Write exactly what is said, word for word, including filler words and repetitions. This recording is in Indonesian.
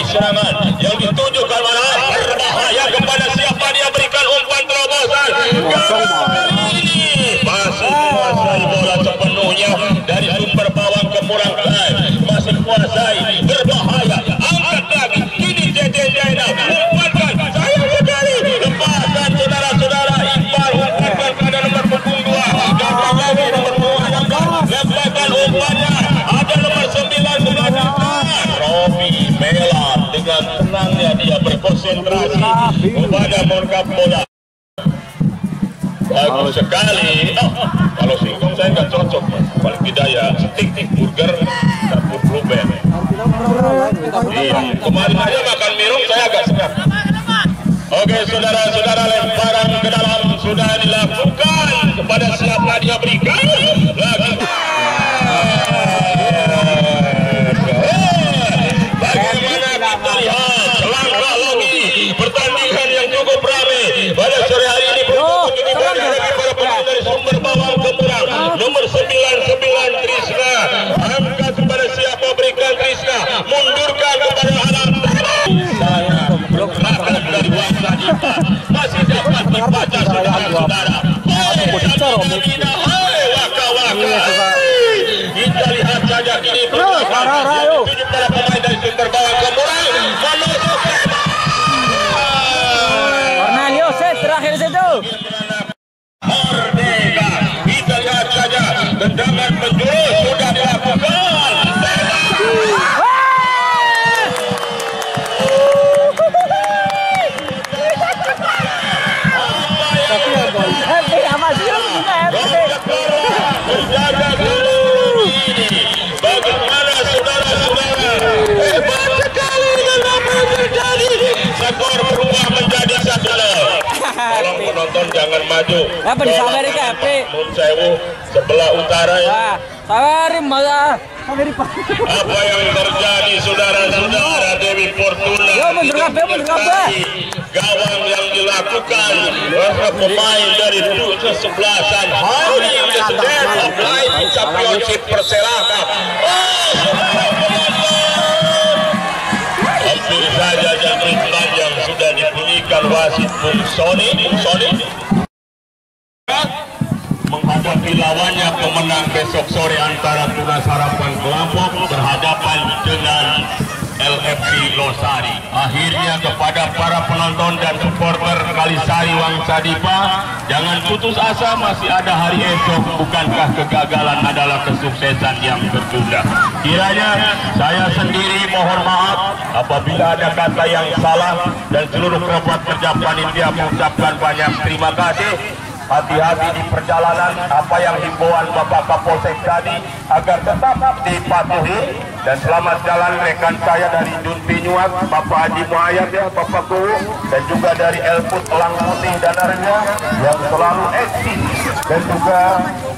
serangan yang dituju ke mana berbahaya kepada siapa dia berikan umpan terobosan. Kali ini masih menguasai bola sepenuhnya dari sumber bawang ke murang kai, masih menguasai berbahaya. Angkat lagi kini J J Zainal umpankan sayang sekali lepasan saudara-saudara. Iqbal umpankan pada nomor punggung dua, gagal lagi nomor punggung enam belas, lemparkan umpannya ada nomor sembilan Robi Mela dengan tenangnya dia berkonsentrasi kepada mengangkat bola. Bagus sekali. Oh, kalau singkong saya nggak cocok, mas. Paling tidak ya stick burger dapur blueband. Iya, kemarin aja makan mirung saya agak segar. Oke, saudara-saudara, lemparan ke dalam sudah dilakukan kepada siapa dia berikan lagi. Bagaimana kita lihat selangkah lagi pertandingan yang cukup ramai pada sore hari ini. Dari sumber bawang ke murang nomor sembilan puluh sembilan Trisna, angkat kepada siapa berikan Trisna, mundurkan kepada alam saya bergerakkan dari Wangsa Dipa masih dapat dibaca saudara-saudara. Hai waka-waka, kita lihat saja kini tujuh para pemain dari sumber bawang ke murang menuju Cornelius terakhir situ. Merdeka, kita lihat saja tendangan penjurus sudah dilakukan. Menjaga gol ini, bagaimana saudara-saudara? Hebat sekali dengan apa yang terjadi. Skor berubah menjadi satu. Tolong penonton jangan maju. Apa di Amerika, P? Nun Sewu sebelah utara ya. Sawarin malah. Apa yang terjadi saudara-saudara? Dewi Fortuna. Yo mundur kabeh, mundur kabeh. Gawang yang dilakukan oleh pemain dari tujuh kesebelasan hari ini sedang apply di Championship Persela Cup. Hampir saja jangkrik panjang sudah dibunyikan wasit Bung Sony. Bung Sony menghadapi lawannya pemenang besok sore antara Tunas Harapan Kelompok berhadapan dengan L F C Losari. Akhirnya kepada para penonton dan supporter Kalisari Wangsa Dipa, jangan putus asa, masih ada hari esok. Bukankah kegagalan adalah kesuksesan yang tertunda? Kiranya saya sendiri mohon maaf apabila ada kata yang salah, dan seluruh kerabat kerja panitia mengucapkan banyak terima kasih. Hati-hati di perjalanan, apa yang himbauan Bapak Kapolsek tadi agar tetap dipatuhi. Dan selamat jalan rekan saya dari Junti Nyuat, Bapak Haji Muayyad ya, Bapak Kuwu, dan juga dari Elput Elang Putih dan Arnya yang selalu eksis dan juga